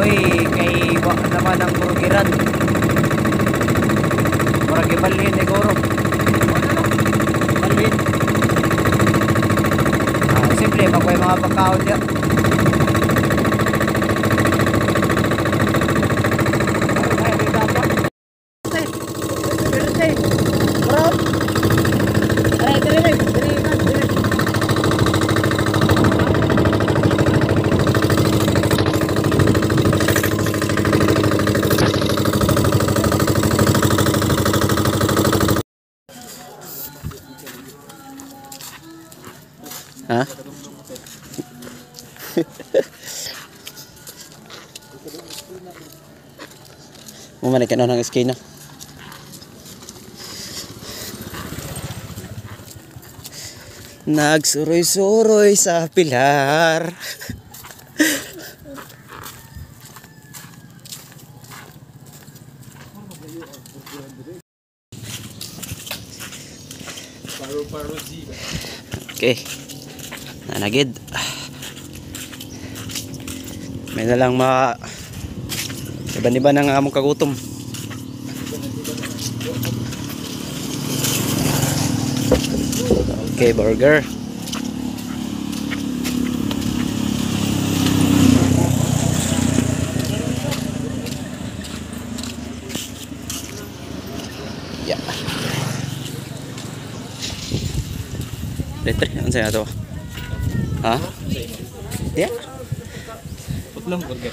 Uy, kay wak naman ang burgiran. Murag ibalhin ni Goro. Ibalhin. Simple, bago yung mga pagkaon niya. Ha? Mumalik ka na ng eskina. Nagsuroy-suroy sa pilar. Okay. Nanagid. May na lang iban-iba ng among kagutom. Okay, burger. Yeah. Letre, ano sa'yo ito? Ha? Yeah. Putlong burger.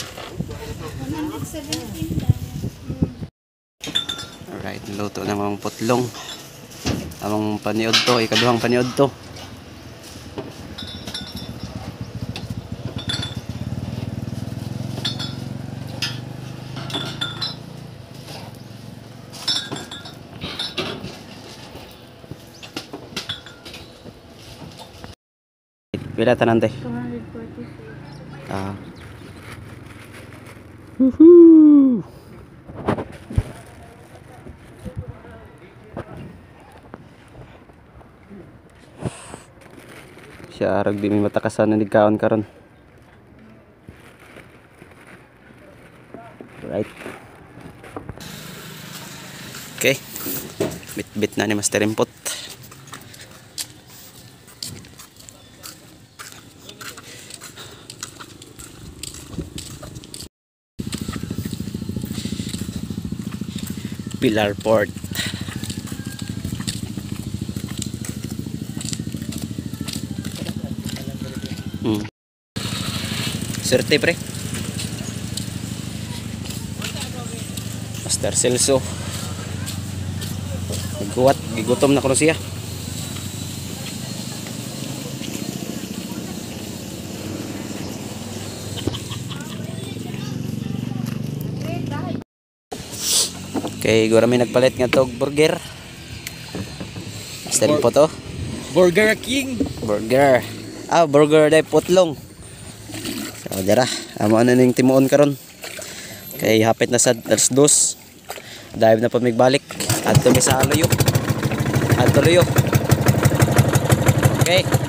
Alright, luto na mga putlong. Amang paniod to, ikaduhang paniod to. Pila tanan te? 240. Ah. Woohoo! Siya arag di may matakasan na nigkaon karon. Right. Okay. Bit-bit na ni Master Impot. Pilar Port. Serte pre. Master Celso. Nagkuwat, gigutom na ko na siya. Okay, gura may nagpalit nga tog burger. Master po to. Burger King. Burger. Ah, burger day putlong. So, dara. Amo na ning timuon karon. Kay hapit na sa alas 2. Dive na pa migbalik. Adto mi sa Aluyo. Adto Luyo. Okay.